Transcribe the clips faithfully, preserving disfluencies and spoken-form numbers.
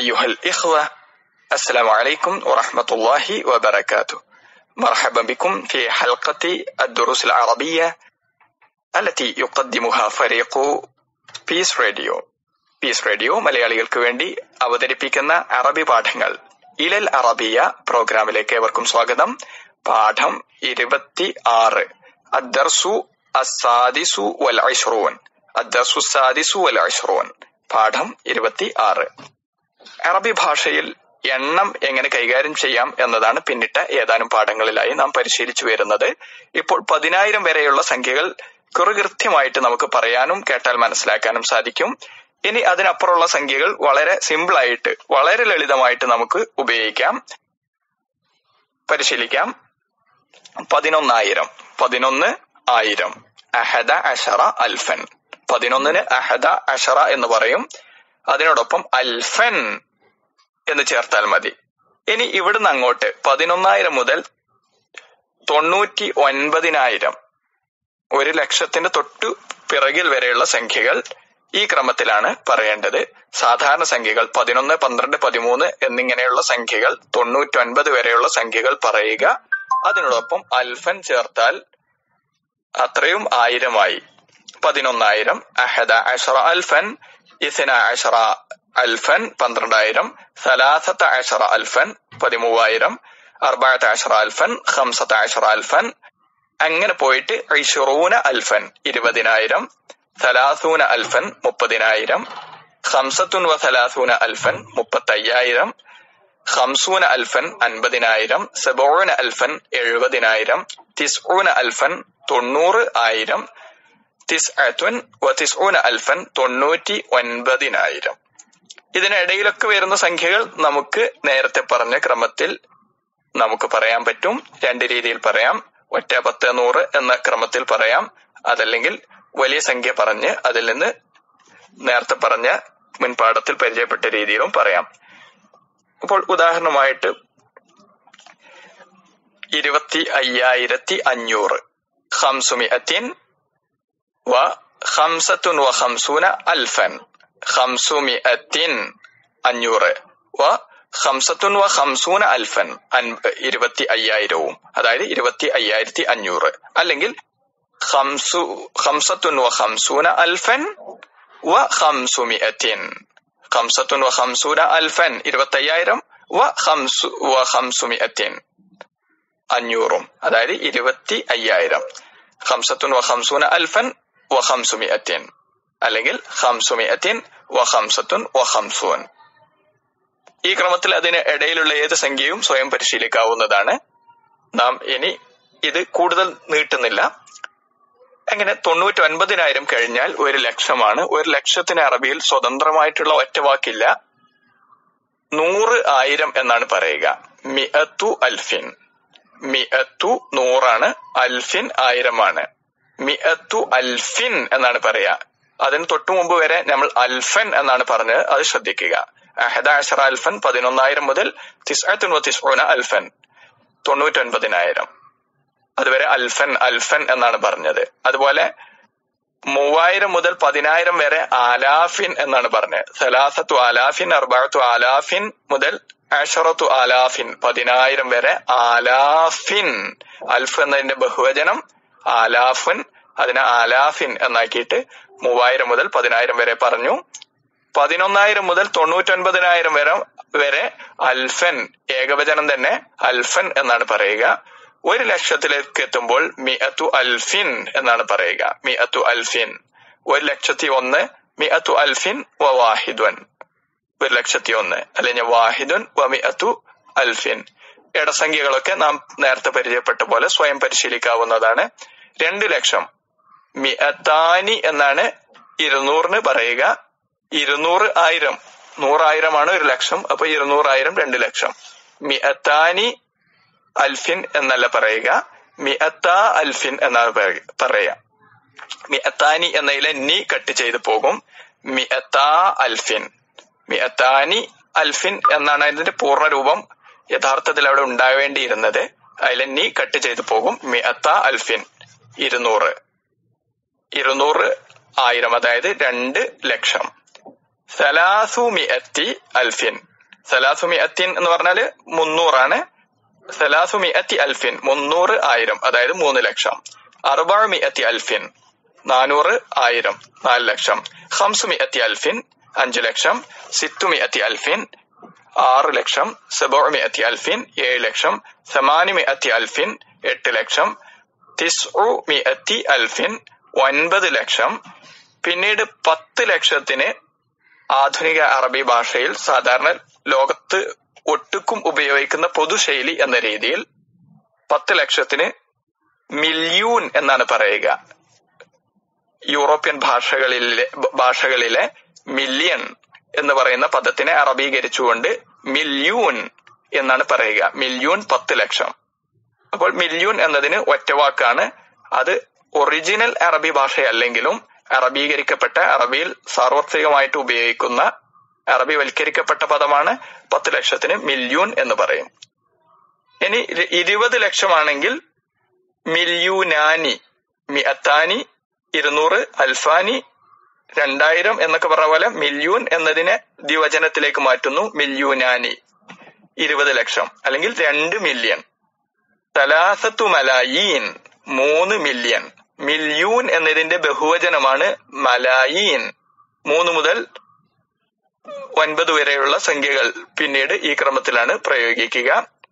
أيها الإخوة السلام عليكم ورحمة الله وبركاته. مرحبا بكم في حلقة الدروس العربية التي يقدمها فريق piece radio. Piece radio മലയാളികൾക്ക് വേണ്ടി അവതരിപ്പിക്കുന്ന അറബി പാഠങ്ങൾ ഇലൽ അറബിയ പ്രോഗ്രാമിലേക്ക് ഏവർക്കും സ്വാഗതം. പാഠം ഇരുപത്തി ആറ് അദ്ദർസു അസ്സാദിസു വൽ ഇശ്റൂൻ. അദ്ദർസു സാദിസു വൽ ഇശ്റൂൻ പാഠം ഇരുപത്തി ആറ്. അറബി ഭാഷയിൽ എണ്ണം എങ്ങനെ കൈകാര്യം ചെയ്യാം എന്നതാണ് പിന്നിട്ട ഏതാനും പാഠങ്ങളിലായി നാം പരിശീലിച്ചു വരുന്നത്. ഇപ്പോൾ പതിനായിരം വരെയുള്ള സംഖ്യകൾ കൃത്യമായിട്ട് നമുക്ക് പറയാനും കേട്ടാൽ മനസ്സിലാക്കാനും സാധിക്കും. ഇനി അതിനപ്പുറമുള്ള സംഖ്യകൾ വളരെ സിമ്പിൾ ആയിട്ട് വളരെ ലളിതമായിട്ട് നമുക്ക് ഉപയോഗിക്കാം, പരിശീലിക്കാം. പതിനൊന്നായിരം, പതിനൊന്ന് ആയിരം. അഹദ അഷറ അൽഫൻ. പതിനൊന്നിന് അഹദ അഷറ എന്ന് പറയും, അതിനോടൊപ്പം അൽഫൻ എന്ന് ചേർത്താൽ മതി. ഇനി ഇവിടുന്ന് അങ്ങോട്ട് പതിനൊന്നായിരം മുതൽ തൊണ്ണൂറ്റി ഒൻപതിനായിരം, ഒരു ലക്ഷത്തിന്റെ തൊട്ടു പിറകിൽ വരെയുള്ള സംഖ്യകൾ ഈ ക്രമത്തിലാണ് പറയേണ്ടത്. സാധാരണ സംഖ്യകൾ പതിനൊന്ന്, പന്ത്രണ്ട്, പതിമൂന്ന് എന്നിങ്ങനെയുള്ള സംഖ്യകൾ തൊണ്ണൂറ്റൊൻപത് വരെയുള്ള സംഖ്യകൾ പറയുക. അതിനോടൊപ്പം അൽഫൻ ചേർത്താൽ അത്രയും ആയിരമായി. പതിനൊന്നായിരം, അഹദ അഷറ അൽഫൻ, ഇസ്ന അഷറ അൽഫൻ പന്ത്രണ്ടായിരം, സലാസത്ത അഷറ അൽഫൻ പതിമൂവായിരം, അർബഅത അഷറ അൽഫൻ, ഖംസത അഷറ അൽഫൻ, അങ്ങനെ പോയിട്ട് ഇശ്റൂന അൽഫൻ ഇരുപതിനായിരം, സലാസൂന അൽഫൻ മുപ്പതിനായിരം, ഖംസത്തുൻ വ സലാസൂന അൽഫൻ മുപ്പത്തയ്യായിരം, ഖംസൂന അൽഫൻ അൻപതിനായിരം, സബഊന അൽഫൻ എഴുപതിനായിരം, തിസ്ഊന അൽഫൻ തൊണ്ണൂറ് ആയിരം, തിസ്അത്തുൻ വ തിസ്ഊന അൽഫൻ തൊണ്ണൂറ്റി ഒൻപതിനായിരം. ഇതിനിടയിലൊക്കെ വരുന്ന സംഖ്യകൾ നമുക്ക് നേരത്തെ പറഞ്ഞ ക്രമത്തിൽ നമുക്ക് പറയാൻ പറ്റും. രണ്ട് രീതിയിൽ പറയാം. ഒറ്റ, പത്ത്, നൂറ് എന്ന ക്രമത്തിൽ പറയാം. അതല്ലെങ്കിൽ വലിയ സംഖ്യ പറഞ്ഞ് അതിൽ നിന്ന് നേരത്തെ പറഞ്ഞ മുൻപാഠത്തിൽ പരിചയപ്പെട്ട രീതിയിലും പറയാം. അപ്പോൾ ഉദാഹരണമായിട്ട് ഇരുപത്തി അയ്യായിരത്തി അഞ്ഞൂറ്, ഖംസുമിഅത്തിൻ വ ഖംസത്തുൻ വ ഖംസൂന അൽഫൻ. ഖംസുമിഅത്തിൻ അഞ്ഞൂറ്, വ ഖംസത്തുൻ വ ഖംസൂന അൽഫൻ ഇരുപത്തി അയ്യായിരവും, അതായത് ഇരുപത്തി അയ്യായിരത്തി അഞ്ഞൂറ്. അല്ലെങ്കിൽ ഖംസു ഖംസത്തുൻ വ ഖംസൂന അൽഫൻ വ ഖംസുമിഅത്തിൻ. ഖംസത്തുൻ വ ഖംസൂന അൽഫൻ ഇരുപത്തി അയ്യായിരം, വ ഖംസു വ ഖംസുമിഅത്തിൻ അഞ്ഞൂറും, അതായത് ഇരുപത്തി അയ്യായിരം. ഖംസത്തുൻ വ ഖംസൂന അൽഫൻ വ ഖംസുമിഅത്തിൻ, അല്ലെങ്കിൽ ഖംസുമിഅത്തിൻ വ ഖംസത്തുൻ വ ഖംസൂൻ. ഈ ക്രമത്തിൽ അതിന് ഇടയിലുള്ള ഏത് സംഖ്യയും സ്വയം പരിശീലിക്കാവുന്നതാണ്. നാം ഇനി ഇത് കൂടുതൽ നീട്ടുന്നില്ല. അങ്ങനെ തൊണ്ണൂറ്റി ഒൻപതിനായിരം കഴിഞ്ഞാൽ ഒരു ലക്ഷമാണ്. ഒരു ലക്ഷത്തിന് അറബിയിൽ സ്വതന്ത്രമായിട്ടുള്ള ഒറ്റ വാക്കില്ല. നൂറ് ആയിരം എന്നാണ് പറയുക. മിഅത്തു അൽഫിൻ. മിഅത്തു നൂറാണ്, അൽഫിൻ ആയിരമാണ്. മിഅത്തു അൽഫിൻ എന്നാണ് പറയാ. അതിന് തൊട്ടു മുമ്പ് വരെ നമ്മൾ അൽഫൻ എന്നാണ് പറഞ്ഞത്, അത് ശ്രദ്ധിക്കുക. അഹദ അഷറ അൽഫൻ പതിനൊന്നായിരം മുതൽ തിസ്അത്തുൻ വ തിസ്ഊന അൽഫൻ തൊണ്ണൂറ്റൊൻപതിനായിരം, അതുവരെ അൽഫൻ അൽഫൻ എന്നാണ് പറഞ്ഞത്. അതുപോലെ മൂവായിരം മുതൽ പതിനായിരം വരെ ആലാഫിൻ എന്നാണ് പറഞ്ഞത്. സലാസത്തു ആലാഫിൻ, അർബഅത്തു ആലാഫിൻ മുതൽ അഷറത്തു ആലാഫിൻ പതിനായിരം വരെ ആലാഫിൻ. അൽഫ് എന്നതിന്റെ ബഹുവചനം ആലാഫിൻ, അതിനെ ആലാഫിൻ എന്നാക്കിയിട്ട് മൂവായിരം മുതൽ പതിനായിരം വരെ പറഞ്ഞു. പതിനൊന്നായിരം മുതൽ തൊണ്ണൂറ്റൊൻപതിനായിരം വരെ വരെ അൽഫൻ, ഏകവചനം തന്നെ അൽഫൻ എന്നാണ് പറയുക. ഒരു ലക്ഷത്തിലേക്ക് എത്തുമ്പോൾ മിഅത്തു അൽഫിൻ എന്നാണ് പറയുക. മിഅത്തു അൽഫിൻ, ഒരു ലക്ഷത്തി ഒന്ന്. മിഅത്തു അൽഫിൻ വ വാഹിദുൻ, ഒരു ലക്ഷത്തി ഒന്ന്. അല്ലെങ്കിൽ വാഹിദുൻ വ മിഅത്തു അൽഫിൻ. ഇടസംഖ്യകളൊക്കെ നാം നേരത്തെ പരിചയപ്പെട്ട പോലെ സ്വയം പരിശീലിക്കാവുന്നതാണ്. രണ്ട് ലക്ഷം, മിഅത്താനി എന്നാണ് ഇരുന്നൂറിന് പറയുക. ഇരുന്നൂറ് ആയിരം, നൂറായിരമാണ് ഒരു ലക്ഷം. അപ്പൊ ഇരുന്നൂറായിരം രണ്ട് ലക്ഷം. മിഅത്താനി അൽഫിൻ എന്നല്ല പറയുക, മിഅത്ത അൽഫിൻ എന്നാണ് പറയുക. മിഅത്താനി എന്നതിലെ നീ കട്ട് ചെയ്ത് പോകും. മിഅത്ത അൽഫിൻ, മിഅത്താനി അൽഫിൻ എന്നാണ് അതിന്റെ പൂർണ്ണ രൂപം. യഥാർത്ഥത്തിൽ അവിടെ ഉണ്ടാവേണ്ടിയിരുന്നത്. അതിലെ നീ കട്ട് ചെയ്ത് പോകും. മിഅത്ത അൽഫിൻ ഇരുന്നൂറ്, ഇരുന്നൂറ് ആയിരം, അതായത് രണ്ട് ലക്ഷം. സലാസു മിഅത്തി അൽഫിൻ, സലാസുമിഅത്തിൻ എന്ന് പറഞ്ഞാല് മുന്നൂറാണ്. സലാസുമിഅത്തി അൽഫിൻ മുന്നൂറ് ആയിരം, അതായത് മൂന്ന് ലക്ഷം. അർബഅമിഅത്തി അൽഫിൻ നാനൂറ് ആയിരം, നാല് ലക്ഷം. ഖംസുമിഅത്തി അൽഫിൻ അഞ്ചു ലക്ഷം. സിത്തുമിഅത്തി അൽഫിൻ ആറ് ലക്ഷം. സബഉമിഅത്തി അൽഫിൻ ഏഴ് ലക്ഷം. സമാനിമിഅത്തി അൽഫിൻ എട്ട് ലക്ഷം. തിസ്ഉമിഅത്തി അൽഫിൻ ഒൻപത് ലക്ഷം. പിന്നീട് പത്ത് ലക്ഷത്തിന് ആധുനിക അറബി ഭാഷയിൽ സാധാരണ ലോകത്ത് ഒട്ടുക്കും ഉപയോഗിക്കുന്ന പൊതുശൈലി എന്ന രീതിയിൽ പത്ത് ലക്ഷത്തിന് മില്യൂൺ എന്നാണ് പറയുക. യൂറോപ്യൻ ഭാഷകളിലെ ഭാഷകളിലെ മില്യൺ എന്ന് പറയുന്ന പദത്തിനെ അറബീകരിച്ചുകൊണ്ട് മില്യൂൺ എന്നാണ് പറയുക. മില്യൂൺ പത്ത് ലക്ഷം. അപ്പോൾ മില്യൂൺ എന്നതിന് ഒറ്റവാക്കാണ്. അത് ഒറിജിനൽ അറബി ഭാഷയല്ലെങ്കിലും അറബീകരിക്കപ്പെട്ട, അറബിയിൽ സാർവത്രികമായിട്ട് ഉപയോഗിക്കുന്ന അറബി വൽക്കരിക്കപ്പെട്ട പദമാണ്. പത്ത് ലക്ഷത്തിന് മില്യൂൺ എന്ന് പറയും. ഇനി ഇരുപത് ലക്ഷമാണെങ്കിൽ മില്യൂനാനി, മിഅത്താനി ഇരുന്നൂറ്, അൽഫാനി രണ്ടായിരം എന്നൊക്കെ പറഞ്ഞ പോലെ മില്യൂൺ എന്നതിനെ ദ്വിവചനത്തിലേക്ക് മാറ്റുന്നു. മില്യൂനാനി ഇരുപത് ലക്ഷം അല്ലെങ്കിൽ രണ്ട് മില്യൺ. തലാസത്തു മലായീൻ മൂന്ന് മില്യൺ. മില്യൂൺ എന്നതിന്റെ ബഹുവചനമാണ് മലായീൻ. മൂന്ന് മുതൽ ഒൻപത് വരെയുള്ള സംഖ്യകൾ പിന്നീട് ഈ ക്രമത്തിലാണ് പ്രയോഗിക്കുക,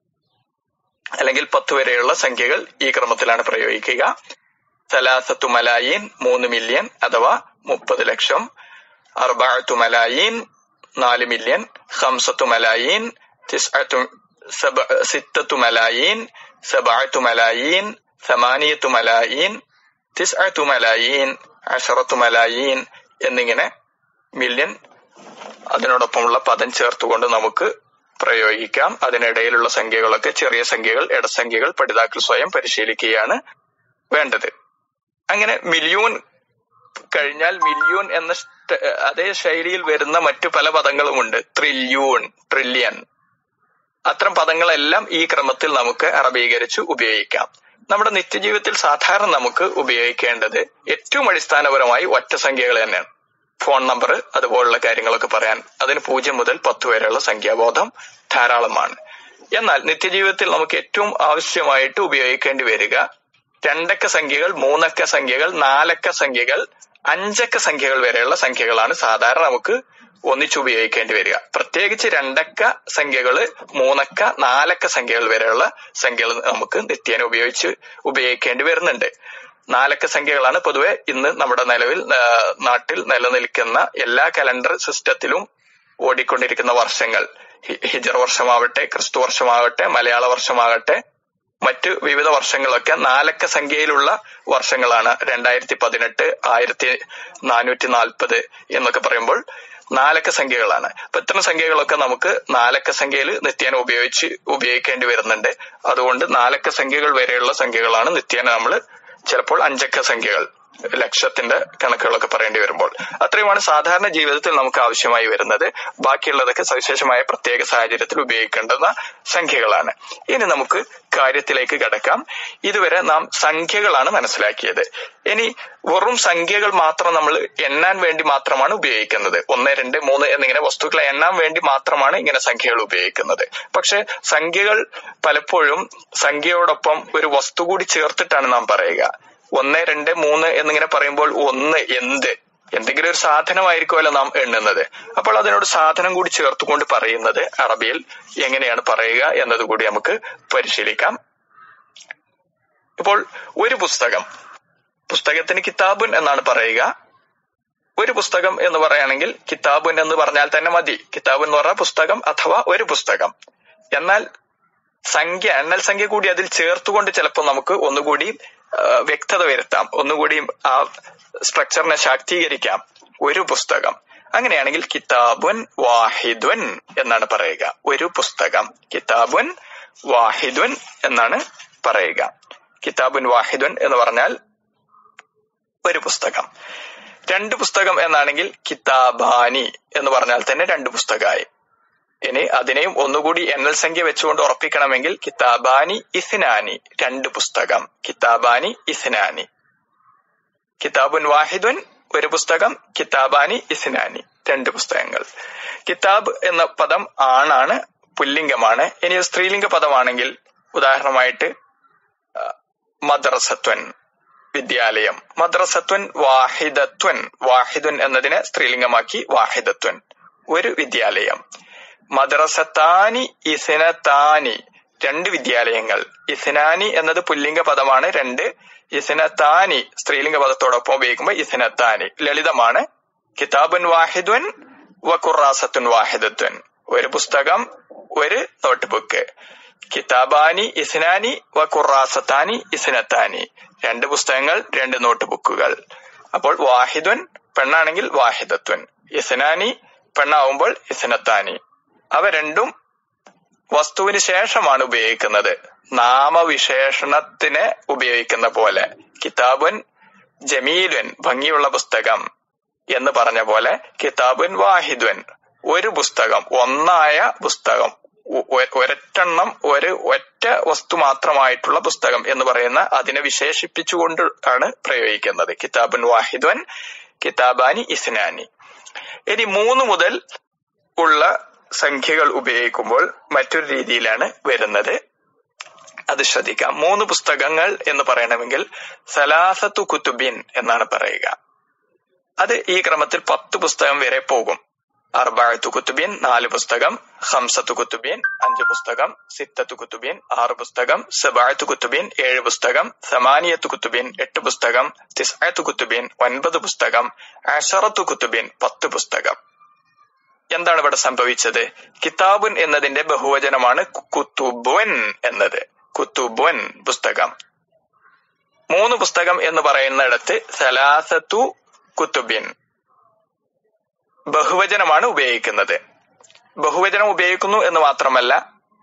അല്ലെങ്കിൽ പത്ത് വരെയുള്ള സംഖ്യകൾ ഈ ക്രമത്തിലാണ് പ്രയോഗിക്കുക. സലാസത്തു മലായീൻ മൂന്ന് മില്യൺ അഥവാ മുപ്പത് ലക്ഷം. അർബഅത്തു മലായീൻ നാല് മില്യൺ. ഖംസത്തു മലായീൻ തിസ്അത്തു സബ സിത്തത്തു മലായീൻ സബഅത്തു മലായീൻ സമാനിയത്തു മലായീൻ തിസ്അത്തു മലായീൻ അശറത്തു മലായീൻ എന്നിങ്ങനെ മില്യൺ അതിനോടൊപ്പമുള്ള പദം ചേർത്തുകൊണ്ട് നമുക്ക് പ്രയോഗിക്കാം. അതിനിടയിലുള്ള സംഖ്യകളൊക്കെ ചെറിയ സംഖ്യകൾ, ഇടസംഖ്യകൾ പഠിതാക്കൾ സ്വയം പരിശീലിക്കുകയാണ് വേണ്ടത്. അങ്ങനെ മില്യൂൺ കഴിഞ്ഞാൽ മില്യൂൺ എന്ന അതേ ശൈലിയിൽ വരുന്ന മറ്റു പല പദങ്ങളുമുണ്ട്. ട്രില്യൂൺ, ട്രില്യൺ, അത്തരം പദങ്ങളെല്ലാം ഈ ക്രമത്തിൽ നമുക്ക് അറബീകരിച്ച് ഉപയോഗിക്കാം. നമ്മുടെ നിത്യജീവിതത്തിൽ സാധാരണ നമുക്ക് ഉപയോഗിക്കേണ്ടത് ഏറ്റവും അടിസ്ഥാനപരമായി ഒറ്റ സംഖ്യകൾ തന്നെയാണ്. ഫോൺ നമ്പർ അതുപോലുള്ള കാര്യങ്ങളൊക്കെ പറയാൻ അതിന് പൂജ്യം മുതൽ പത്ത് വരെയുള്ള സംഖ്യാബോധം ധാരാളമാണ്. എന്നാൽ നിത്യജീവിതത്തിൽ നമുക്ക് ഏറ്റവും ആവശ്യമായിട്ട് ഉപയോഗിക്കേണ്ടി വരിക രണ്ടക്ക സംഖ്യകൾ, മൂന്നക്ക സംഖ്യകൾ, നാലക്ക സംഖ്യകൾ, അഞ്ചക്ക സംഖ്യകൾ വരെയുള്ള സംഖ്യകളാണ് സാധാരണ നമുക്ക് ഒന്നിച്ചുപയോഗിക്കേണ്ടി വരിക. പ്രത്യേകിച്ച് രണ്ടക്ക സംഖ്യകള്, മൂന്നക്ക, നാലക്ക സംഖ്യകൾ വരെയുള്ള സംഖ്യകൾ നമുക്ക് നിത്യേന ഉപയോഗിച്ച് ഉപയോഗിക്കേണ്ടി വരുന്നുണ്ട്. നാലക്ക സംഖ്യകളാണ് പൊതുവെ ഇന്ന് നമ്മുടെ നിലവിൽ നാട്ടിൽ നിലനിൽക്കുന്ന എല്ലാ കലണ്ടർ സിസ്റ്റത്തിലും ഓടിക്കൊണ്ടിരിക്കുന്ന വർഷങ്ങൾ. ഹിജറ വർഷമാവട്ടെ, ക്രിസ്തു വർഷമാവട്ടെ, മലയാള വർഷമാകട്ടെ, മറ്റു വിവിധ വർഷങ്ങളൊക്കെ നാലക്ക സംഖ്യയിലുള്ള വർഷങ്ങളാണ്. രണ്ടായിരത്തി പതിനെട്ട്, ആയിരത്തി നാനൂറ്റി നാൽപ്പത് എന്നൊക്കെ പറയുമ്പോൾ നാലക്ക സംഖ്യകളാണ്. അപ്പൊ ഇത്തരം സംഖ്യകളൊക്കെ നമുക്ക് നാലക്ക സംഖ്യയിൽ നിത്യേന ഉപയോഗിച്ച് ഉപയോഗിക്കേണ്ടി വരുന്നുണ്ട്. അതുകൊണ്ട് നാലക്ക സംഖ്യകൾ വരെയുള്ള സംഖ്യകളാണ് നിത്യേന നമ്മൾ, ചിലപ്പോൾ അഞ്ചക്ക സംഖ്യകൾ, ലക്ഷത്തിന്റെ കണക്കുകളൊക്കെ പറയേണ്ടി വരുമ്പോൾ അത്രയുമാണ് സാധാരണ ജീവിതത്തിൽ നമുക്ക് ആവശ്യമായി വരുന്നത്. ബാക്കിയുള്ളതൊക്കെ സവിശേഷമായ പ്രത്യേക സാഹചര്യത്തിൽ ഉപയോഗിക്കേണ്ടുന്ന സംഖ്യകളാണ്. ഇനി നമുക്ക് കാര്യത്തിലേക്ക് കടക്കാം. ഇതുവരെ നാം സംഖ്യകളാണ് മനസ്സിലാക്കിയത്. ഇനി വെറും സംഖ്യകൾ മാത്രം നമ്മൾ എണ്ണാൻ വേണ്ടി മാത്രമാണ് ഉപയോഗിക്കുന്നത്. ഒന്ന്, രണ്ട്, മൂന്ന് എന്നിങ്ങനെ വസ്തുക്കളെ എണ്ണാൻ വേണ്ടി മാത്രമാണ് ഇങ്ങനെ സംഖ്യകൾ ഉപയോഗിക്കുന്നത്. പക്ഷെ സംഖ്യകൾ പലപ്പോഴും സംഖ്യയോടൊപ്പം ഒരു വസ്തു കൂടി ചേർത്തിട്ടാണ് നാം പറയുക. ഒന്ന്, രണ്ട്, മൂന്ന് എന്നിങ്ങനെ പറയുമ്പോൾ ഒന്ന് എന്ത്, എന്തെങ്കിലും ഒരു സാധനമായിരിക്കുമല്ലോ നാം എണ്ണുന്നത്. അപ്പോൾ അതിനോട് സാധനം കൂടി ചേർത്തുകൊണ്ട് പറയുന്നത് അറബിയിൽ എങ്ങനെയാണ് പറയുക എന്നതുകൂടി നമുക്ക് പരിശീലിക്കാം. ഇപ്പോൾ ഒരു പുസ്തകം, പുസ്തകത്തിന് കിതാബുൻ എന്നാണ് പറയുക. ഒരു പുസ്തകം എന്ന് പറയുകയാണെങ്കിൽ കിതാബുൻ എന്ന് പറഞ്ഞാൽ തന്നെ മതി. കിതാബുൻ എന്ന് പറഞ്ഞാൽ പുസ്തകം അഥവാ ഒരു പുസ്തകം. എന്നാൽ സംഖ്യ, എണ്ണൽ സംഖ്യ കൂടി അതിൽ ചേർത്തുകൊണ്ട് ചിലപ്പോൾ നമുക്ക് ഒന്നുകൂടി വ്യക്തത വരുത്താം, ഒന്നുകൂടി ആ സ്ട്രക്ചറിനെ ശാക്തീകരിക്കാം. ഒരു പുസ്തകം, അങ്ങനെയാണെങ്കിൽ കിതാബുൻ വാഹിദുൻ എന്നാണ് പറയുക. ഒരു പുസ്തകം, കിതാബുൻ വാഹിദുൻ എന്നാണ് പറയുക. കിതാബുൻ വാഹിദുൻ എന്ന് പറഞ്ഞാൽ ഒരു പുസ്തകം. രണ്ട് പുസ്തകം എന്നാണെങ്കിൽ കിതാബാനി എന്ന് പറഞ്ഞാൽ തന്നെ രണ്ട് പുസ്തകമായി. ഇനി അതിനെയും ഒന്നുകൂടി എണ്ണൽ സംഖ്യ വെച്ചുകൊണ്ട് ഉറപ്പിക്കണമെങ്കിൽ കിതാബാനി ഇസ്നാനി, രണ്ട് പുസ്തകം. കിതാബാനി ഇസ്നാനി. കിതാബുൻ വാഹിദുൻ ഒരു പുസ്തകം, കിതാബാനി ഇസ്നാനി രണ്ട് പുസ്തകങ്ങൾ. കിതാബ് എന്ന പദം ആണാണ്, പുല്ലിംഗമാണ്. ഇനി സ്ത്രീലിംഗ പദമാണെങ്കിൽ ഉദാഹരണമായിട്ട് മദ്രസത്വൻ വിദ്യാലയം, മദ്രസത്വൻ വാഹിദത്വൻ, വാഹിദുൻ എന്നതിനെ സ്ത്രീലിംഗമാക്കി വാഹിദത്വൻ ഒരു വിദ്യാലയം. മദ്രസത്താനി ഇസ്നത്താനി രണ്ട് വിദ്യാലയങ്ങൾ. ഇസ്നാനി എന്നത് പുല്ലിംഗ പദമാണ്, രണ്ട്. ഇസ്നത്താനി സ്ത്രീലിംഗ പദത്തോടൊപ്പം ഉപയോഗിക്കുമ്പോൾ ഇസ്നത്താനി ലളിതമാണ്. കിതാബുൻ വാഹിദുൻ വ ഖുറാസത്തുൻ വാഹിദത്തുൻ ഒരു പുസ്തകം, ഒരു നോട്ട് ബുക്ക്. കിതാബാനി ഇസ്നാനി വ ഖുറാസത്താനി ഇസ്നത്താനി രണ്ട് പുസ്തകങ്ങൾ, രണ്ട് നോട്ട് ബുക്കുകൾ. അപ്പോൾ വാഹിദുൻ പെണ്ണാണെങ്കിൽ വാഹിദത്വൻ, ഇസ്നാനി പെണ്ണാവുമ്പോൾ ഇസ്നത്താനി. അവ രണ്ടും വസ്തുവിന് ശേഷമാണ് ഉപയോഗിക്കുന്നത്, നാമവിശേഷണത്തിന് ഉപയോഗിക്കുന്ന പോലെ. കിതാബുൻ ജമീലുൻ ഭംഗിയുള്ള പുസ്തകം എന്ന് പറഞ്ഞ പോലെ കിതാബുൻ വാഹിദുൻ ഒരു പുസ്തകം, ഒന്നായ പുസ്തകം, ഒരൊറ്റെണ്ണം, ഒരു ഒറ്റ വസ്തു മാത്രമായിട്ടുള്ള പുസ്തകം എന്ന് പറയുന്ന അതിനെ വിശേഷിപ്പിച്ചുകൊണ്ട് ആണ് പ്രയോഗിക്കുന്നത്. കിതാബുൻ വാഹിദുൻ, കിതാബാനി ഇസ്നാനി. ഇനി മൂന്ന് മുതൽ ഉള്ള സംഖ്യകൾ ഉപയോഗിക്കുമ്പോൾ മറ്റൊരു രീതിയിലാണ് വരുന്നത്, അത് ശ്രദ്ധിക്കാം. മൂന്ന് പുസ്തകങ്ങൾ എന്ന് പറയണമെങ്കിൽ സലാസത്തു കുത്തുബിൻ എന്നാണ് പറയുക. അത് ഈ ക്രമത്തിൽ പത്ത് പുസ്തകം വരെ പോകും. അർബഅത്തു കുത്തുബിൻ നാല് പുസ്തകം, ഖംസത്തു കുത്തുബിൻ അഞ്ച് പുസ്തകം, സിത്തത്തു കുത്തുബിൻ ആറ് പുസ്തകം, സബഅത്തു കുത്തുബിൻ ഏഴ് പുസ്തകം, സമാനിയത്തു കുത്തുബിൻ എട്ട് പുസ്തകം, തിസ്അത്തു കുത്തുബിൻ ഒൻപത് പുസ്തകം, അശറത്തു കുത്തുബിൻ പത്ത് പുസ്തകം. എന്താണ് ഇവിടെ സംഭവിച്ചത്? കിതാബുൻ എന്നതിന്റെ ബഹുവചനമാണ് കുത്തുബുൻ എന്നത്. കുത്തുബുൻ പുസ്തകം. മൂന്ന് പുസ്തകം എന്ന് പറയുന്നിടത്ത് സലാസത്തു കുത്തുബിൻ ബഹുവചനമാണ് ഉപയോഗിക്കുന്നത്. ബഹുവചനം ഉപയോഗിക്കുന്നു എന്ന് മാത്രമല്ല,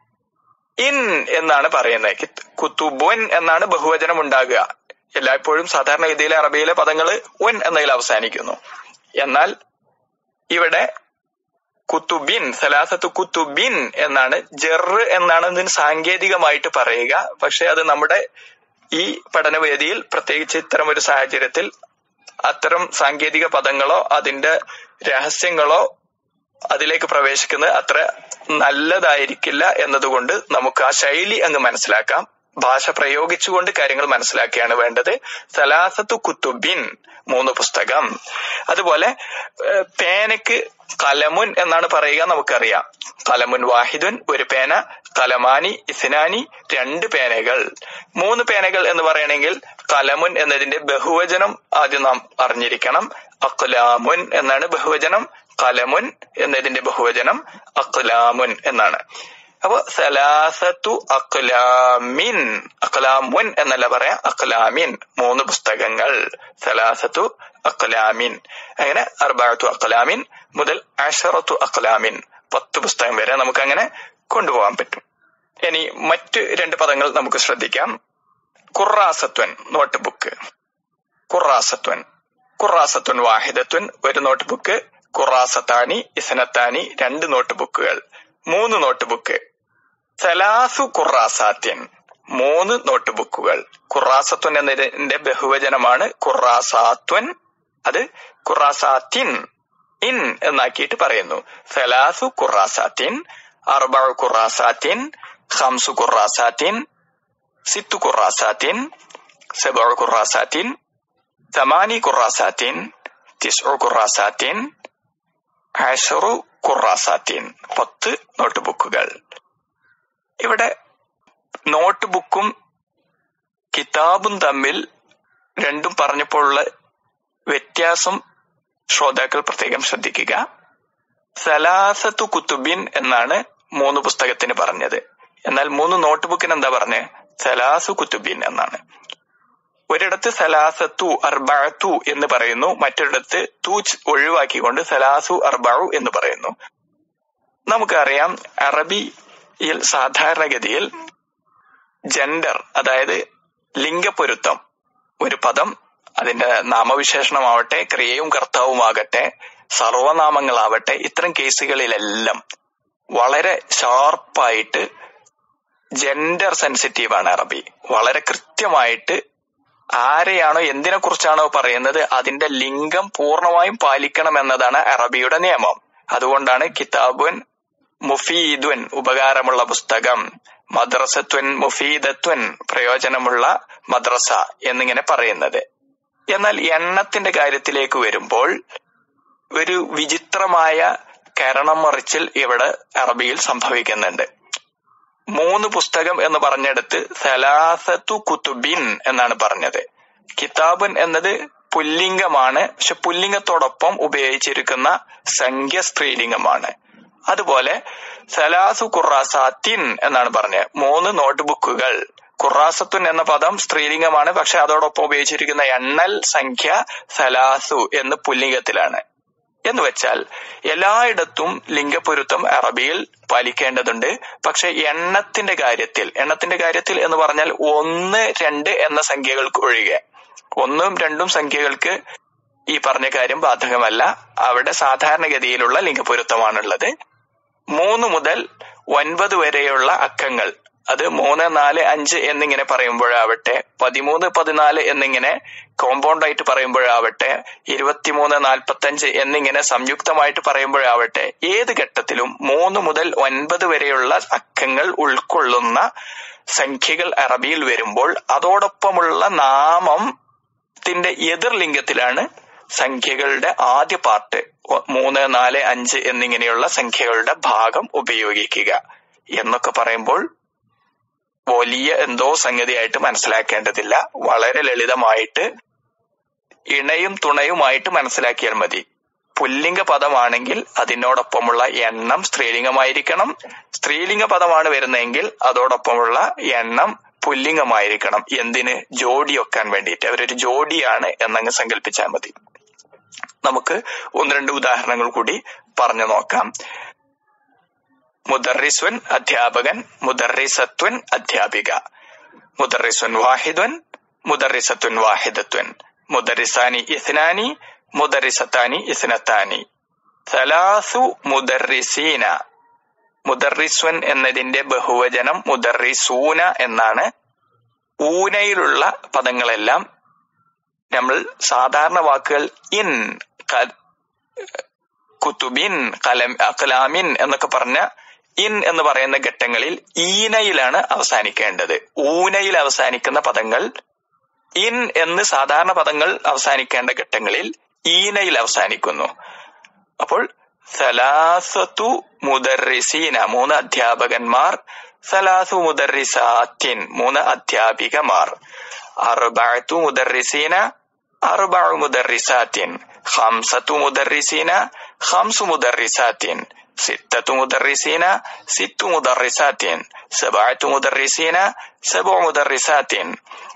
ഇൻ എന്നാണ് പറയുന്നത്. കുത്തുബുൻ എന്നാണ് ബഹുവചനം ഉണ്ടാകുക. എല്ലായ്പ്പോഴും സാധാരണഗതിയിലെ അറബിയിലെ പദങ്ങൾ ഉൻ എന്നതിൽ അവസാനിക്കുന്നു. എന്നാൽ ഇവിടെ കുത്തുബിൻ, സലാസത്തു കുത്തുബിൻ എന്നാണ്. ജർ എന്നാണ് ഇതിന് സാങ്കേതികമായിട്ട് പറയുക. പക്ഷെ അത് നമ്മുടെ ഈ പഠനവേദിയിൽ, പ്രത്യേകിച്ച് ഇത്തരം ഒരു സാഹചര്യത്തിൽ, അത്തരം സാങ്കേതിക പദങ്ങളോ അതിന്റെ രഹസ്യങ്ങളോ അതിലേക്ക് പ്രവേശിക്കുന്നത് അത്ര നല്ലതായിരിക്കില്ല എന്നതുകൊണ്ട് നമുക്ക് ആ ശൈലി അങ്ങ് മനസ്സിലാക്കാം. ഭാഷ പ്രയോഗിച്ചുകൊണ്ട് കാര്യങ്ങൾ മനസ്സിലാക്കിയാണ് വേണ്ടത്. സലാസത്തു കുത്തുബിൻ മൂന്ന് പുസ്തകം. അതുപോലെ പേനയ്ക്ക് കലമുൻ എന്നാണ് പറയുക, നമുക്കറിയാം. കലമുൻ വാഹിദുൻ ഒരു പേന, കലമാനി ഇസ്നാനി രണ്ട് പേനകൾ. മൂന്ന് പേനകൾ എന്ന് പറയണമെങ്കിൽ കലമുൻ എന്നതിന്റെ ബഹുവചനം ആദ്യം നാം അറിഞ്ഞിരിക്കണം. അഖ്ലാമുൻ എന്നാണ് ബഹുവചനം, കലമുൻ എന്നതിന്റെ ബഹുവചനം അഖ്ലാമുൻ എന്നാണ്. അപ്പൊ സലാസത്തു അഖ്ലാമിൻ, അഖ്ലാമുൻ എന്നല്ല പറയാ, അഖ്ലാമിൻ മൂന്ന് പുസ്തകങ്ങൾ. സലാസത്തു അഖ്ലാമിൻ. അങ്ങനെ അർബഅത്തു അഖ്ലാമിൻ മുതൽ അശറത്തു അഖ്ലാമിൻ പത്ത് പുസ്തകം വരെ നമുക്ക് അങ്ങനെ കൊണ്ടുപോകാൻ പറ്റും. ഇനി മറ്റ് രണ്ട് പദങ്ങൾ നമുക്ക് ശ്രദ്ധിക്കാം. ഖുറാസത്വൻ നോട്ട് ബുക്ക്. ഖുറാസത്വൻ, ഖുറാസത്വൻ വാഹിദത്വൻ ഒരു നോട്ട് ബുക്ക്, ഖുറാസത്താനി ഇസ്നത്താനി രണ്ട് നോട്ട് ബുക്കുകൾ, മൂന്ന് നോട്ട് ബുക്ക്. സലാസു ഖുറാസാത്തിൻ മൂന്ന് നോട്ട് ബുക്കുകൾ. ഖുറാസത്വൻ എന്നതിന്റെ ബഹുവചനമാണ് ഖുറാസാത്വൻ, അത് ഖുറാസാത്തിൻ ഇൻ എന്നാക്കിയിട്ട് പറയുന്നു. സലാസു ഖുറാസാത്തിൻ, അർബഉ ഖുറാസാത്തിൻ, ഖംസു ഖുറാസാത്തിൻ, സിത്തു ഖുറാസാത്തിൻ, സബഉ ഖുറാസാത്തിൻ, സമാനി ഖുറാസാത്തിൻ, തിസ്ഉ ഖുറാസാത്തിൻ, അശറു ഖുറാസാത്തിൻ പത്ത് നോട്ട് ബുക്കുകൾ. ഇവിടെ നോട്ട് ബുക്കും കിതാബും തമ്മിൽ രണ്ടും പറഞ്ഞപ്പോഴുള്ള വ്യത്യാസം ശ്രോതാക്കൾ പ്രത്യേകം ശ്രദ്ധിക്കുക. സലാസത്തു കുത്തുബിൻ എന്നാണ് മൂന്ന് പുസ്തകത്തിന് പറഞ്ഞത്. എന്നാൽ മൂന്ന് നോട്ട് ബുക്കിന് എന്താ പറഞ്ഞത്? സലാസു കുത്തുബിൻ എന്നാണ്. ഒരിടത്ത് സലാസത്തു അർബഅത്തു എന്ന് പറയുന്നു, മറ്റൊരിടത്ത് തൂ ഒഴിവാക്കിക്കൊണ്ട് സലാസു അർബഉ എന്ന് പറയുന്നു. നമുക്കറിയാം, അറബിയിൽ സാധാരണഗതിയിൽ ജെൻഡർ, അതായത് ലിംഗപ്പൊരുത്തം, ഒരു പദം അതിന്റെ നാമവിശേഷണമാവട്ടെ, ക്രിയയും കർത്താവുമാകട്ടെ, സർവനാമങ്ങളാവട്ടെ, ഇത്തരം കേസുകളിലെല്ലാം വളരെ ഷാർപ്പായിട്ട് ജെൻഡർ സെൻസിറ്റീവാണ് അറബി. വളരെ കൃത്യമായിട്ട് ആരെയാണോ എന്തിനെ കുറിച്ചാണോ പറയുന്നത് അതിന്റെ ലിംഗം പൂർണ്ണമായും പാലിക്കണം എന്നതാണ് അറബിയുടെ നിയമം. അതുകൊണ്ടാണ് കിതാബുൻ മുഫീദുൻ ഉപകാരമുള്ള പുസ്തകം, മദ്രസത്വൻ മുഫീദത്വൻ പ്രയോജനമുള്ള മദ്രസ എന്നിങ്ങനെ പറയുന്നത്. എന്നാൽ എണ്ണത്തിന്റെ കാര്യത്തിലേക്ക് വരുമ്പോൾ ഒരു വിചിത്രമായ കരണം മറിച്ചിൽ ഇവിടെ അറബിയിൽ സംഭവിക്കുന്നുണ്ട്. മൂന്ന് പുസ്തകം എന്ന് പറഞ്ഞെടുത്ത് സലാസത്തു കുതുബിൻ എന്നാണ് പറഞ്ഞത്. കിതാബുൻ എന്നത് പുല്ലിംഗമാണ്, പക്ഷെ പുല്ലിംഗത്തോടൊപ്പം ഉപയോഗിച്ചിരിക്കുന്ന സംഖ്യ സ്ത്രീലിംഗമാണ്. അതുപോലെ സലാസു ഖുറാസാത്തിൻ എന്നാണ് പറഞ്ഞത്, മൂന്ന് നോട്ട് ബുക്കുകൾ. ഖുറാസത്തുൻ എന്ന പദം സ്ത്രീലിംഗമാണ്, പക്ഷെ അതോടൊപ്പം ഉപയോഗിച്ചിരിക്കുന്ന എണ്ണൽ സംഖ്യ സലാസു എന്ന് പുല്ലിംഗത്തിലാണ്. എന്ന് വെച്ചാൽ എല്ലായിടത്തും ലിംഗപ്പൊരുത്തം അറബിയിൽ പാലിക്കേണ്ടതുണ്ട്. പക്ഷെ എണ്ണത്തിന്റെ കാര്യത്തിൽ എണ്ണത്തിന്റെ കാര്യത്തിൽ എന്ന് പറഞ്ഞാൽ ഒന്ന് രണ്ട് എന്ന സംഖ്യകൾക്ക് ഒഴികെ, ഒന്നും രണ്ടും സംഖ്യകൾക്ക് ഈ പറഞ്ഞ കാര്യം ബാധകമല്ല. അവിടെ സാധാരണഗതിയിലുള്ള ലിംഗപ്പൊരുത്തമാണുള്ളത്. മൂന്ന് മുതൽ ഒൻപത് വരെയുള്ള അക്കങ്ങൾ, അത് മൂന്ന് നാല് അഞ്ച് എന്നിങ്ങനെ പറയുമ്പോഴാവട്ടെ, പതിമൂന്ന് പതിനാല് എന്നിങ്ങനെ കോമ്പൗണ്ട് ആയിട്ട് പറയുമ്പോഴാവട്ടെ, ഇരുപത്തിമൂന്ന് നാൽപ്പത്തഞ്ച് എന്നിങ്ങനെ സംയുക്തമായിട്ട് പറയുമ്പോഴാവട്ടെ, ഏത് ഘട്ടത്തിലും മൂന്ന് മുതൽ ഒൻപത് വരെയുള്ള അക്കങ്ങൾ ഉൾക്കൊള്ളുന്ന സംഖ്യകൾ അറബിയിൽ വരുമ്പോൾ അതോടൊപ്പമുള്ള നാമത്തിന്റെ എതിർലിംഗത്തിലാണ് സംഖ്യകളുടെ ആദ്യ പാർട്ട് മൂന്ന് നാല് അഞ്ച് എന്നിങ്ങനെയുള്ള സംഖ്യകളുടെ ഭാഗം ഉപയോഗിക്കുക. എന്നൊക്കെ പറയുമ്പോൾ വലിയ എന്തോ സംഗതിയായിട്ട് മനസ്സിലാക്കേണ്ടതില്ല. വളരെ ലളിതമായിട്ട് ഇണയും തുണയുമായിട്ട് മനസ്സിലാക്കിയാൽ മതി. പുല്ലിംഗ പദമാണെങ്കിൽ അതിനോടൊപ്പമുള്ള എണ്ണം സ്ത്രീലിംഗമായിരിക്കണം. സ്ത്രീലിംഗ പദമാണ് വരുന്നതെങ്കിൽ അതോടൊപ്പമുള്ള എണ്ണം പുല്ലിംഗമായിരിക്കണം. എന്തിന്? ജോഡി വെക്കാൻ വേണ്ടിയിട്ട്. അവരൊരു ജോഡിയാണ് എന്നങ്ങ് സങ്കല്പിച്ചാൽ മതി. നമുക്ക് ഒന്ന് രണ്ട് ഉദാഹരണങ്ങൾ കൂടി പറഞ്ഞു നോക്കാം. മുദർറിസുൻ അധ്യാപകൻ, മുദർറിസത്വൻ അധ്യാപിക. മുദർറിസുൻ വാഹിദുൻ, മുദർറിസത്വൻ വാഹിദത്വൻ. മുദർറിസാനി ഇസ്നാനി, മുദർറിസത്താനി ഇസ്നത്താനി. സലാസു മുദർറിസീന. മുദർറിസുൻ എന്നതിന്റെ ബഹുവചനം മുദർറിസൂന എന്നാണ്. ഊനയിലുള്ള പദങ്ങളെല്ലാം നമ്മൾ സാധാരണ വാക്കുകൾ ഇൻ, കുതുബിൻ, കലം, അഖ്ലാമിൻ എന്നൊക്കെ പറഞ്ഞ ഇൻ എന്ന് പറയുന്ന ഘട്ടങ്ങളിൽ ഈനയിലാണ് അവസാനിക്കേണ്ടത്. ഊനയിൽ അവസാനിക്കുന്ന പദങ്ങൾ ഇൻ എന്ന് സാധാരണ പദങ്ങൾ അവസാനിക്കേണ്ട ഘട്ടങ്ങളിൽ ഈനയിൽ അവസാനിക്കുന്നു. അപ്പോൾ സലാസത്തു മുദർറിസീന മൂന്ന് അധ്യാപകന്മാർ, സലാസു മുദർറിസാത്തിൻ മൂന്ന് അധ്യാപികമാർ, അർബഅതു മുദർറിസീന അർബഉ മുദർറിസാത്തിൻ, ഖംസത്തു മുദർറിസീന ഖംസു മുദർറിസാത്തിൻ, സിത്തത്തു മുദർറിസീന സിത്തു മുദർറിസാത്തിൻ, സബഅതു മുദർറിസീന സബഉ മുദർറിസാത്തിൻ,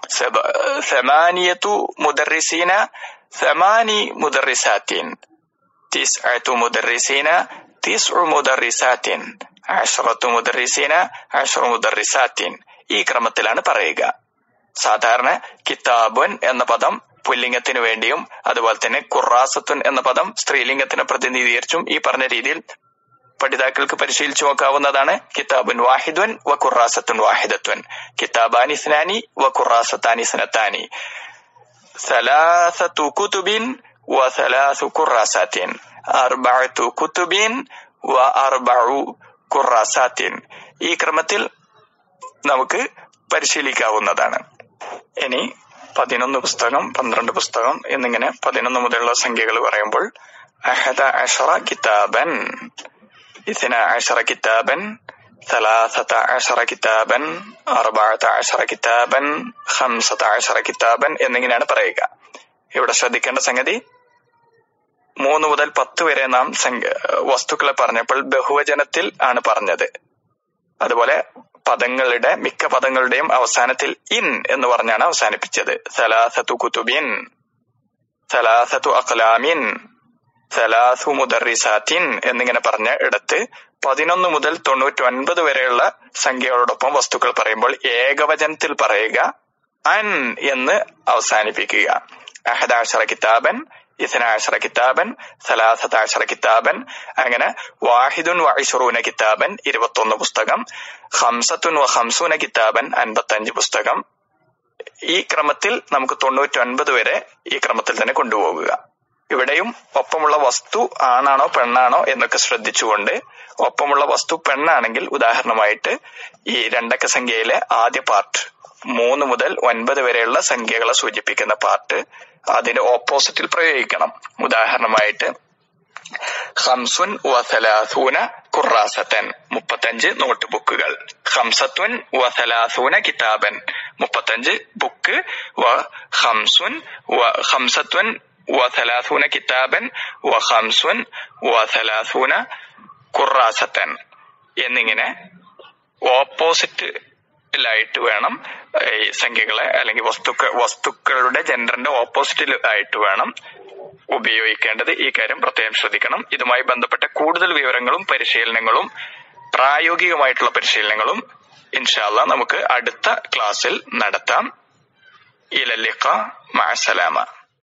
സമാനിയത്തു മുദർറിസീന സമാനി മുദർറിസാത്തിൻ, തിസ്അതു മുദർറിസീന തിസ്ഉ മുദർറിസാത്തിൻ, അശ്റത്തു മുദർറിസീന അശ്റു മുദർറിസാത്തിൻ. ഈ ക്രമത്തിലാണ് പറയുക. സാധാരണ കിതാബുൻ എന്ന പദം പുല്ലിംഗത്തിന് വേണ്ടിയും അതുപോലെ തന്നെ ഖുറാസത്തുൻ എന്ന പദം സ്ത്രീലിംഗത്തിനെ പ്രതിനിധീകരിച്ചും ഈ പറഞ്ഞ രീതിയിൽ പഠിതാക്കൾക്ക് പരിശീലിച്ചു നോക്കാവുന്നതാണ്. കിതാബുൻ വാഹിദുൻ വ ഖുറാസത്തുൻ വാഹിദത്തുൻ, കിതാബാനി ഇസ്നാനി വ ഖുറാസത്താനി ഇസ്നത്താനി, സലാസത്തു കുതുബിൻ വ സലാസു ഖുറാസാത്തിൻ, അർബഅതു കുതുബിൻ വ അർബഉ ഖുറാസാത്തിൻ. ഈ ക്രമത്തിൽ നമുക്ക് പരിശീലിക്കാവുന്നതാണ്. ഇനി പതിനൊന്ന് പുസ്തകം, പന്ത്രണ്ട് പുസ്തകം എന്നിങ്ങനെ പതിനൊന്ന് മുതലുള്ള സംഖ്യകൾ പറയുമ്പോൾ അഹദ അശറ കിതാബൻ, ഇസ്ന അശറ കിതാബൻ, സലാസത അശറ കിതാബൻ, അർബഅത അശറ കിതാബൻ, ഖംസത അശറ കിതാബൻ എന്നിങ്ങനെയാണ് പറയുക. ഇവിടെ ശ്രദ്ധിക്കേണ്ട സംഗതി, മൂന്ന് മുതൽ പത്ത് വരെ നാം വസ്തുക്കളെ പറഞ്ഞപ്പോൾ ബഹുവചനത്തിൽ ആണ് പറഞ്ഞത്. അതുപോലെ പദങ്ങളുടെ മിക്ക പദങ്ങളുടെയും അവസാനത്തിൽ ഇൻ എന്ന് പറഞ്ഞാണ് അവസാനിപ്പിച്ചത്. സലാസത്തു കുതുബിൻ, സലാസത്തു അഖ്ലാമിൻ, സലാസു മുദർറിസാത്തിൻ എന്നിങ്ങനെ പറഞ്ഞ ഇടത്ത് പതിനൊന്ന് മുതൽ തൊണ്ണൂറ്റി ഒൻപത് വരെയുള്ള സംഖ്യകളോടൊപ്പം വസ്തുക്കൾ പറയുമ്പോൾ ഏകവചനത്തിൽ പറയുക, അൻ എന്ന് അവസാനിപ്പിക്കുക. അഹദാശറ കിതാബൻ, ഇസ്നാശറ കിതാബൻ, സലാസതാശറ കിതാബൻ, അങ്ങനെ വാഹിദുൻ വ ഇശ്റൂന കിതാബൻ ഇരുപത്തൊന്ന് പുസ്തകം, ഖംസത്തുൻ വ ഖംസൂന കിതാബൻ അൻപത്തഞ്ച് പുസ്തകം ഈ ക്രമത്തിൽ നമുക്ക് തൊണ്ണൂറ്റൊൻപത് വരെ ഈ ക്രമത്തിൽ തന്നെ കൊണ്ടുപോകുക. ഇവിടെയും ഒപ്പമുള്ള വസ്തു ആണാണോ പെണ്ണാണോ എന്നൊക്കെ ശ്രദ്ധിച്ചുകൊണ്ട്, ഒപ്പമുള്ള വസ്തു പെണ്ണാണെങ്കിൽ ഉദാഹരണമായിട്ട് ഈ രണ്ടക്ക സംഖ്യയിലെ ആദ്യ പാർട്ട് മൂന്ന് മുതൽ ഒൻപത് വരെയുള്ള സംഖ്യകളെ സൂചിപ്പിക്കുന്ന പാർട്ട് അതിന്റെ ഓപ്പോസിറ്റിൽ പ്രയോഗിക്കണം. ഉദാഹരണമായിട്ട് ഖംസുൻ വസലാസൂന ഖുറാസത്തൻ, മുപ്പത്തഞ്ച് നോട്ട് ബുക്കുകൾ. ഖംസത്തുൻ വസലാസൂന കിതാബൻ, മുപ്പത്തഞ്ച് ബുക്ക്. വ ഖംസുൻ വ ഖംസത്തുൻ വസലാസൂന കിതാബൻ വ ഖംസുൻ വസലാസൂന ഖുറാസത്തൻ എന്നിങ്ങനെ ഓപ്പോസിറ്റിലായിട്ട് വേണം ഈ സംഖ്യകളെ, അല്ലെങ്കിൽ വസ്തുക്കൾ വസ്തുക്കളുടെ ജെൻഡറിന്റെ ഓപ്പോസിറ്റിൽ ആയിട്ട് വേണം ഉപയോഗിക്കേണ്ടത്. ഈ കാര്യം പ്രത്യേകം ശ്രദ്ധിക്കണം. ഇതുമായി ബന്ധപ്പെട്ട കൂടുതൽ വിവരങ്ങളും പരിശീലനങ്ങളും പ്രായോഗികമായിട്ടുള്ള പരിശീലനങ്ങളും ഇൻഷാ അല്ലാഹ് നമുക്ക് അടുത്ത ക്ലാസ്സിൽ നടത്താം. ഇലൽ ലിഖാ, മഅസ്സലാമ.